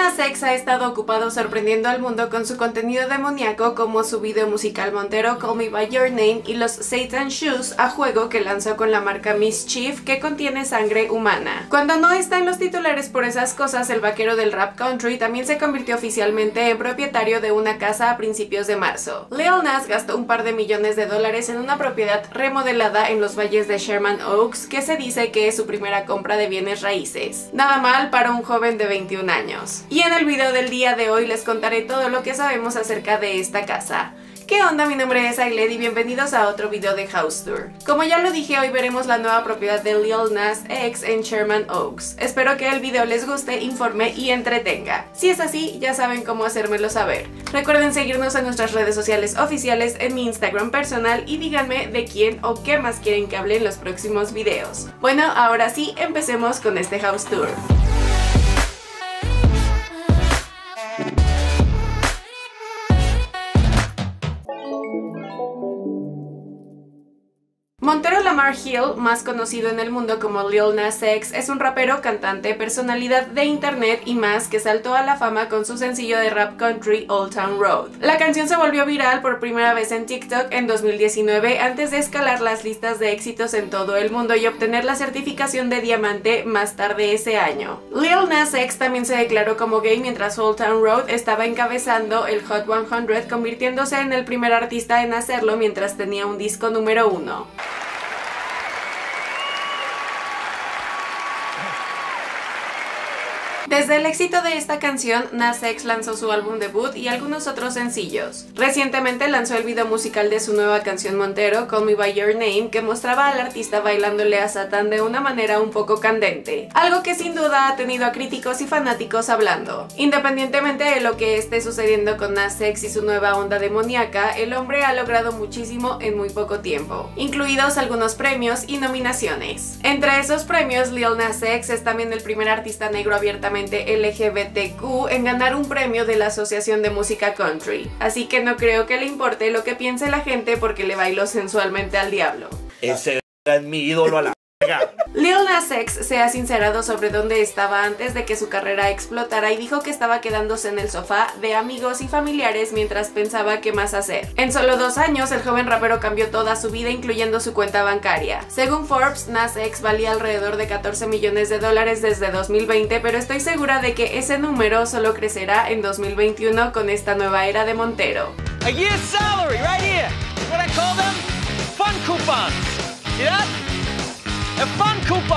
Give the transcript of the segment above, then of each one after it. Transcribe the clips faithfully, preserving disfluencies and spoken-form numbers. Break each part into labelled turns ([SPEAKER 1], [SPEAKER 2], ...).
[SPEAKER 1] Nas X ha estado ocupado sorprendiendo al mundo con su contenido demoníaco, como su video musical montero Call Me By Your Name y los Satan Shoes, a juego que lanzó con la marca Mischief, que contiene sangre humana. Cuando no está en los titulares por esas cosas, el vaquero del rap country también se convirtió oficialmente en propietario de una casa a principios de marzo. Lil Nas gastó un par de millones de dólares en una propiedad remodelada en los valles de Sherman Oaks, que se dice que es su primera compra de bienes raíces. Nada mal para un joven de veintiún años. Y en el video del día de hoy les contaré todo lo que sabemos acerca de esta casa. ¿Qué onda? Mi nombre es Ailed y bienvenidos a otro video de House Tour. Como ya lo dije, hoy veremos la nueva propiedad de Lil Nas X en Sherman Oaks. Espero que el video les guste, informe y entretenga. Si es así, ya saben cómo hacérmelo saber. Recuerden seguirnos en nuestras redes sociales oficiales, en mi Instagram personal, y díganme de quién o qué más quieren que hable en los próximos videos. Bueno, ahora sí, empecemos con este House Tour. Montero Lamar Hill, más conocido en el mundo como Lil Nas X, es un rapero, cantante, personalidad de internet y más que saltó a la fama con su sencillo de rap country Old Town Road. La canción se volvió viral por primera vez en TikTok en dos mil diecinueve antes de escalar las listas de éxitos en todo el mundo y obtener la certificación de diamante más tarde ese año. Lil Nas X también se declaró como gay mientras Old Town Road estaba encabezando el Hot cien, convirtiéndose en el primer artista en hacerlo mientras tenía un disco número uno. Desde el éxito de esta canción, Nas X lanzó su álbum debut y algunos otros sencillos. Recientemente lanzó el video musical de su nueva canción montero, Call Me By Your Name, que mostraba al artista bailándole a Satan de una manera un poco candente, algo que sin duda ha tenido a críticos y fanáticos hablando. Independientemente de lo que esté sucediendo con Nas X y su nueva onda demoníaca, el hombre ha logrado muchísimo en muy poco tiempo, incluidos algunos premios y nominaciones. Entre esos premios, Lil Nas X es también el primer artista negro abiertamente L G B T Q en ganar un premio de la Asociación de Música Country, así que no creo que le importe lo que piense la gente porque le bailó sensualmente al diablo.
[SPEAKER 2] Ese es mi ídolo a la
[SPEAKER 1] Lil Nas X se ha sincerado sobre dónde estaba antes de que su carrera explotara y dijo que estaba quedándose en el sofá de amigos y familiares mientras pensaba qué más hacer. En solo dos años, el joven rapero cambió toda su vida, incluyendo su cuenta bancaria. Según Forbes, Nas X valía alrededor de catorce millones de dólares desde dos mil veinte, pero estoy segura de que ese número solo crecerá en dos mil veintiuno con esta nueva era de Montero.
[SPEAKER 3] A year's salary right here. What I call them? Fun coupons. See that? A fun coupon.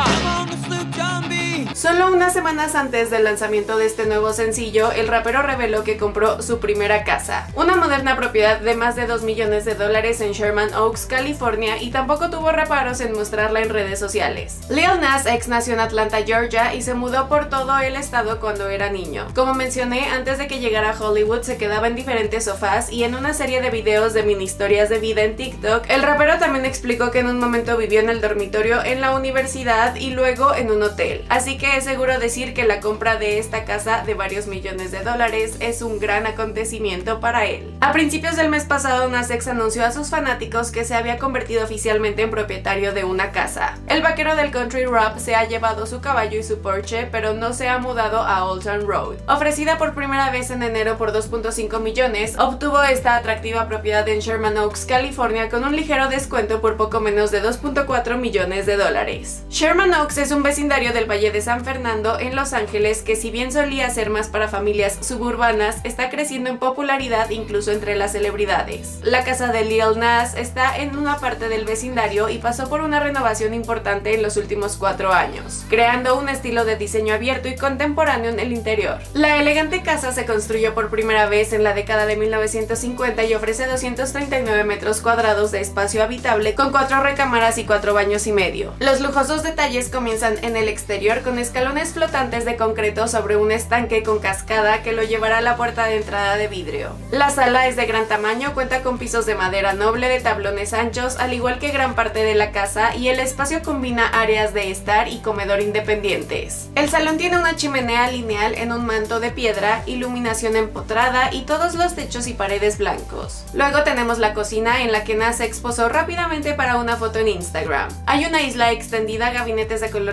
[SPEAKER 1] Solo unas semanas antes del lanzamiento de este nuevo sencillo, el rapero reveló que compró su primera casa, una moderna propiedad de más de dos millones de dólares en Sherman Oaks, California, y tampoco tuvo reparos en mostrarla en redes sociales. Lil Nas X nació en Atlanta, Georgia, y se mudó por todo el estado cuando era niño. Como mencioné, antes de que llegara a Hollywood se quedaba en diferentes sofás y en una serie de videos de mini historias de vida en TikTok, el rapero también explicó que en un momento vivió en el dormitorio en la universidad y luego en un hotel, así que es seguro decir que la compra de esta casa de varios millones de dólares es un gran acontecimiento para él. A principios del mes pasado, Nas X anunció a sus fanáticos que se había convertido oficialmente en propietario de una casa. El vaquero del country rap se ha llevado su caballo y su Porsche, pero no se ha mudado a Old Town Road. Ofrecida por primera vez en enero por dos punto cinco millones, obtuvo esta atractiva propiedad en Sherman Oaks, California, con un ligero descuento por poco menos de dos punto cuatro millones de dólares. Sherman Oaks es un vecindario del Valle de San Fernando en Los Ángeles que, si bien solía ser más para familias suburbanas, está creciendo en popularidad incluso entre las celebridades. La casa de Lil Nas está en una parte del vecindario y pasó por una renovación importante en los últimos cuatro años, creando un estilo de diseño abierto y contemporáneo en el interior. La elegante casa se construyó por primera vez en la década de mil novecientos cincuenta y ofrece doscientos treinta y nueve metros cuadrados de espacio habitable con cuatro recámaras y cuatro baños y medio. Los lujosos detalles comienzan en el exterior con escalones flotantes de concreto sobre un estanque con cascada que lo llevará a la puerta de entrada de vidrio. La sala es de gran tamaño, cuenta con pisos de madera noble de tablones anchos, al igual que gran parte de la casa, y el espacio combina áreas de estar y comedor independientes. El salón tiene una chimenea lineal en un manto de piedra, iluminación empotrada y todos los techos y paredes blancos. Luego tenemos la cocina, en la que Nas expuso rápidamente para una foto en Instagram. Hay una isla extendida, gabinetes de color gris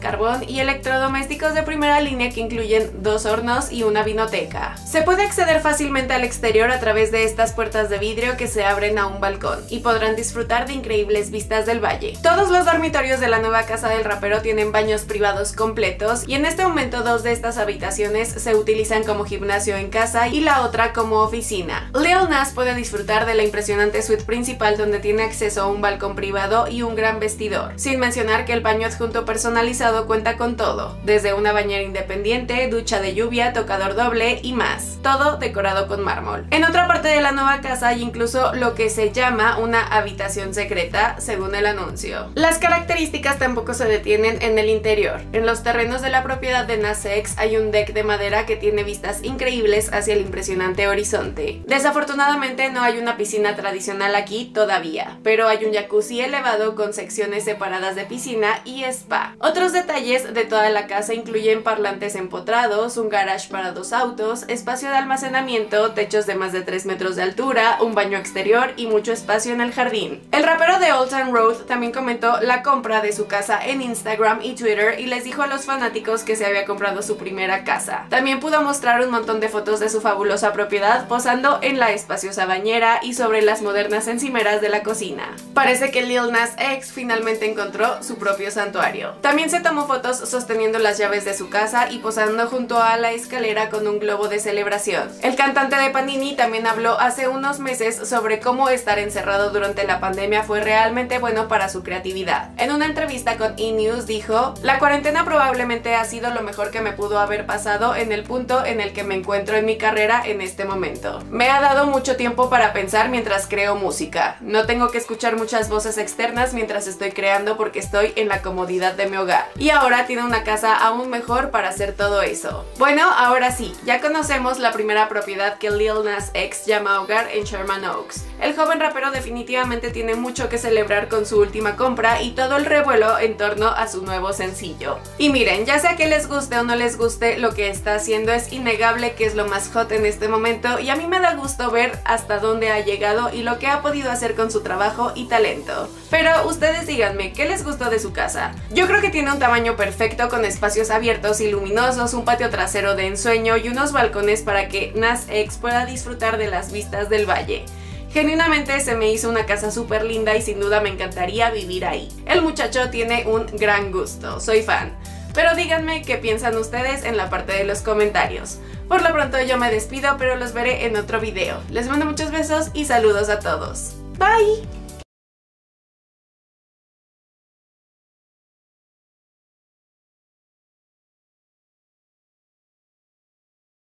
[SPEAKER 1] carbón y electrodomésticos de primera línea que incluyen dos hornos y una vinoteca. Se puede acceder fácilmente al exterior a través de estas puertas de vidrio que se abren a un balcón y podrán disfrutar de increíbles vistas del valle. Todos los dormitorios de la nueva casa del rapero tienen baños privados completos y en este momento dos de estas habitaciones se utilizan como gimnasio en casa y la otra como oficina. Lil Nas puede disfrutar de la impresionante suite principal donde tiene acceso a un balcón privado y un gran vestidor, sin mencionar que el baño adjunto personalizado cuenta con todo, desde una bañera independiente, ducha de lluvia, tocador doble y más, todo decorado con mármol. En otra parte de la nueva casa hay incluso lo que se llama una habitación secreta, según el anuncio. Las características tampoco se detienen en el interior. En los terrenos de la propiedad de Nas X hay un deck de madera que tiene vistas increíbles hacia el impresionante horizonte. Desafortunadamente no hay una piscina tradicional aquí todavía, pero hay un jacuzzi elevado con secciones separadas de piscina y spa. Otros detalles de toda la casa incluyen parlantes empotrados, un garage para dos autos, espacio de almacenamiento, techos de más de tres metros de altura, un baño exterior y mucho espacio en el jardín. El rapero de Old Town Road también comentó la compra de su casa en Instagram y Twitter y les dijo a los fanáticos que se había comprado su primera casa. También pudo mostrar un montón de fotos de su fabulosa propiedad posando en la espaciosa bañera y sobre las modernas encimeras de la cocina. Parece que Lil Nas X finalmente encontró su propio santuario. También se tomó fotos sosteniendo las llaves de su casa y posando junto a la escalera con un globo de celebración. El cantante de Panini también habló hace unos meses sobre cómo estar encerrado durante la pandemia fue realmente bueno para su creatividad. En una entrevista con E! News dijo: "La cuarentena probablemente ha sido lo mejor que me pudo haber pasado en el punto en el que me encuentro en mi carrera en este momento. Me ha dado mucho tiempo para pensar mientras creo música. No tengo que escuchar muchas voces externas mientras estoy creando porque estoy en la comodidad de mi hogar. Y ahora tiene una casa aún mejor para hacer todo eso". Bueno, ahora sí, ya conocemos la primera propiedad que Lil Nas X llama hogar en Sherman Oaks. El joven rapero definitivamente tiene mucho que celebrar con su última compra y todo el revuelo en torno a su nuevo sencillo. Y miren, ya sea que les guste o no les guste, lo que está haciendo es innegable que es lo más hot en este momento y a mí me da gusto ver hasta dónde ha llegado y lo que ha podido hacer con su trabajo y talento. Pero ustedes díganme, ¿qué les gustó de su casa? Yo creo que tiene un tamaño perfecto con espacios abiertos y luminosos, un patio trasero de ensueño y unos balcones para que Nas X pueda disfrutar de las vistas del valle. Genuinamente se me hizo una casa súper linda y sin duda me encantaría vivir ahí. El muchacho tiene un gran gusto, soy fan. Pero díganme qué piensan ustedes en la parte de los comentarios. Por lo pronto yo me despido, pero los veré en otro video. Les mando muchos besos y saludos a todos. Bye.